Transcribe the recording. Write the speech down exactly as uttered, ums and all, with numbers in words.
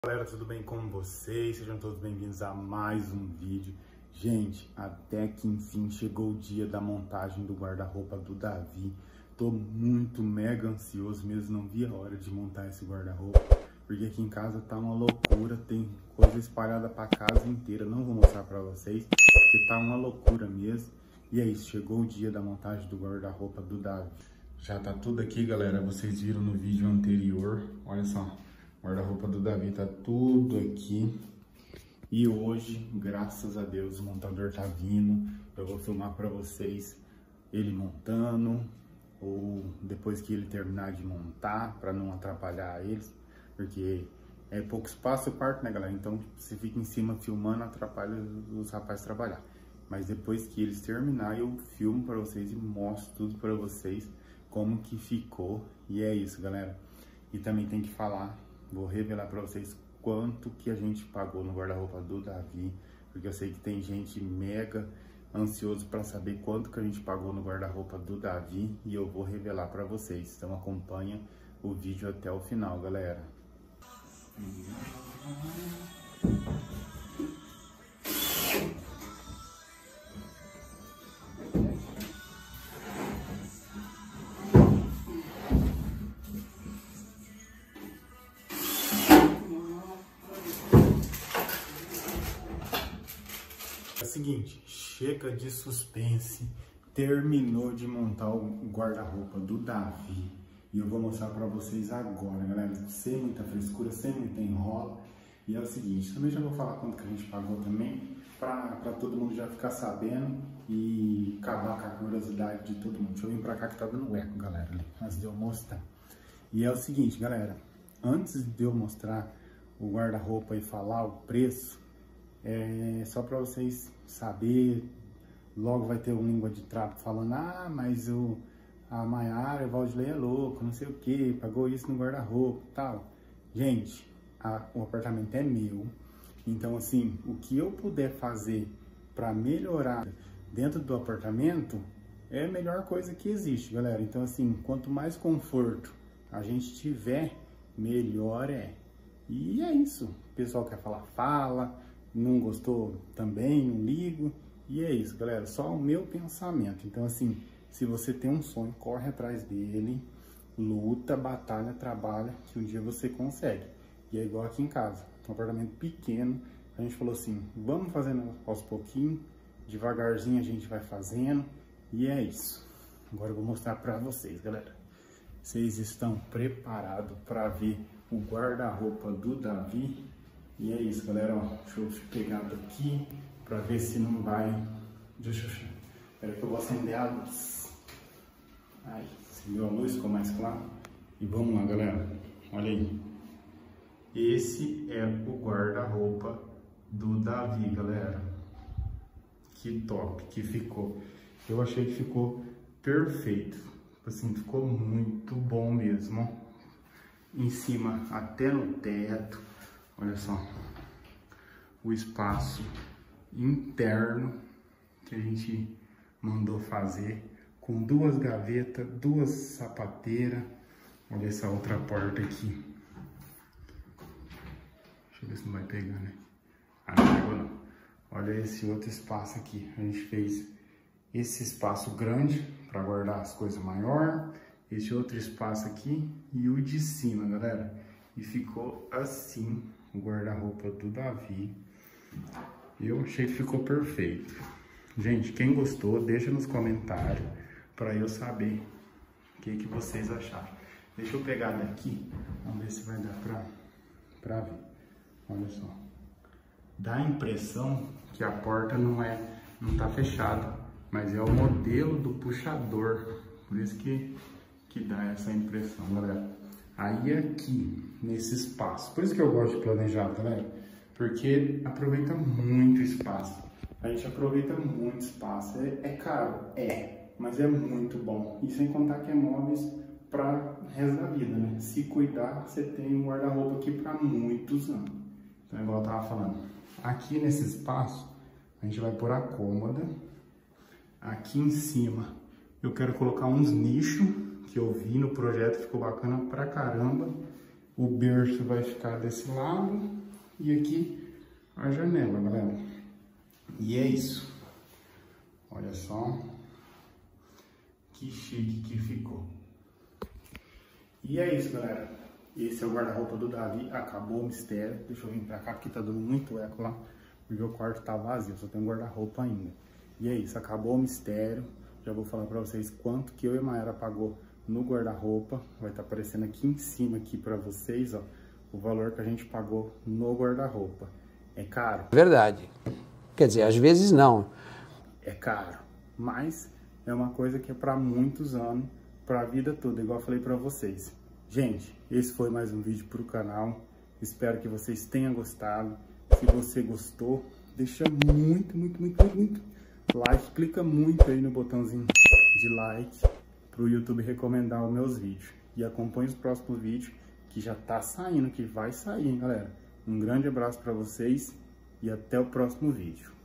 Galera, tudo bem com vocês? Sejam todos bem-vindos a mais um vídeo. Gente, até que enfim chegou o dia da montagem do guarda-roupa do Davi. Tô muito mega ansioso mesmo, não vi a hora de montar esse guarda-roupa, porque aqui em casa tá uma loucura, tem coisa espalhada pra casa inteira. Não vou mostrar pra vocês, porque tá uma loucura mesmo. E é isso, chegou o dia da montagem do guarda-roupa do Davi. Já tá tudo aqui, galera, vocês viram no vídeo anterior, olha só. O guarda-roupa do Davi tá tudo aqui. E hoje, graças a Deus, o montador tá vindo. Eu vou filmar pra vocês ele montando, ou depois que ele terminar de montar, pra não atrapalhar eles. Porque é pouco espaço o quarto, né, galera? Então, se fica em cima filmando, atrapalha os rapazes trabalhar. Mas depois que eles terminarem, eu filmo pra vocês e mostro tudo pra vocês, como que ficou. E é isso, galera. E também tem que falar... Vou revelar para vocês quanto que a gente pagou no guarda-roupa do Davi, porque eu sei que tem gente mega ansioso para saber quanto que a gente pagou no guarda-roupa do Davi, e eu vou revelar para vocês. Então acompanha o vídeo até o final, galera. É o seguinte, chega de suspense, terminou de montar o guarda-roupa do Davi e eu vou mostrar pra vocês agora, galera, sem muita frescura, sem muita enrola. E é o seguinte, também já vou falar quanto que a gente pagou também, pra, pra todo mundo já ficar sabendo e acabar com a curiosidade de todo mundo. Deixa eu vir pra cá que tá dando eco, galera, ali, antes de eu mostrar. E é o seguinte, galera, antes de eu mostrar o guarda-roupa e falar o preço, é só para vocês saberem, logo vai ter um língua de trapo falando, ah, mas o, a Maiara, o Valdilei é louco, não sei o que, pagou isso no guarda-roupa e tal. Gente, a, o apartamento é meu, então assim, o que eu puder fazer para melhorar dentro do apartamento é a melhor coisa que existe, galera. Então assim, quanto mais conforto a gente tiver, melhor é. E é isso, o pessoal quer falar, fala. Não gostou também, não ligo. E é isso, galera, só o meu pensamento. Então assim, se você tem um sonho, corre atrás dele, luta, batalha, trabalha, que um dia você consegue. E é igual aqui em casa, um apartamento pequeno, a gente falou assim, vamos fazendo aos pouquinhos, devagarzinho a gente vai fazendo, e é isso. Agora eu vou mostrar pra vocês, galera. Vocês estão preparados para ver o guarda-roupa do Davi? E é isso, galera, ó, deixa eu pegar daqui pra ver se não vai... Deixa eu... Espera que eu vou acender a luz. Aí, acendeu a luz, ficou mais claro. E vamos lá, galera, olha aí. Esse é o guarda-roupa do Davi, galera. Que top que ficou. Eu achei que ficou perfeito. Assim, ficou muito bom mesmo, ó. Em cima, até no teto. Olha só, o espaço interno que a gente mandou fazer, com duas gavetas, duas sapateiras. Olha essa outra porta aqui. Deixa eu ver se não vai pegar, né? Ah, não pegou não. Olha esse outro espaço aqui. A gente fez esse espaço grande para guardar as coisas maior, esse outro espaço aqui e o de cima, galera. E ficou assim o guarda-roupa do Davi. Eu achei que ficou perfeito. Gente, quem gostou, deixa nos comentários para eu saber o que, que vocês acharam. Deixa eu pegar daqui, vamos ver se vai dar pra, pra ver. Olha só. Dá a impressão que a porta não é, não tá fechada, mas é o modelo do puxador. Por isso que, que dá essa impressão, galera. Aí aqui, nesse espaço, por isso que eu gosto de planejar, galera, porque aproveita muito espaço. A gente aproveita muito espaço. É, é caro? É, mas é muito bom. E sem contar que é móveis para o resto da vida, né? Se cuidar, você tem um guarda-roupa aqui para muitos anos. Então, igual eu tava falando, aqui nesse espaço, a gente vai pôr a cômoda. Aqui em cima, eu quero colocar uns nichos que eu vi no projeto, ficou bacana pra caramba. O berço vai ficar desse lado e aqui a janela, galera. E é isso. Olha só que chique que ficou. E é isso, galera. Esse é o guarda-roupa do Davi. Acabou o mistério. Deixa eu vir pra cá porque tá dando muito eco lá. Porque o quarto tá vazio, só tem um guarda-roupa ainda. E é isso, acabou o mistério. Já vou falar pra vocês quanto que eu e a Mayara pagou no guarda-roupa. Vai estar aparecendo aqui em cima aqui pra vocês, ó. O valor que a gente pagou no guarda-roupa. É caro? Verdade. Quer dizer, às vezes não. É caro. Mas é uma coisa que é pra muitos anos, pra vida toda, igual eu falei pra vocês. Gente, esse foi mais um vídeo pro canal. Espero que vocês tenham gostado. Se você gostou, deixa muito, muito, muito, muito, muito like. Clica muito aí no botãozinho de like pro YouTube recomendar os meus vídeos. E acompanhe os próximos vídeos que já tá saindo, que vai sair, hein, galera. Um grande abraço pra vocês e até o próximo vídeo.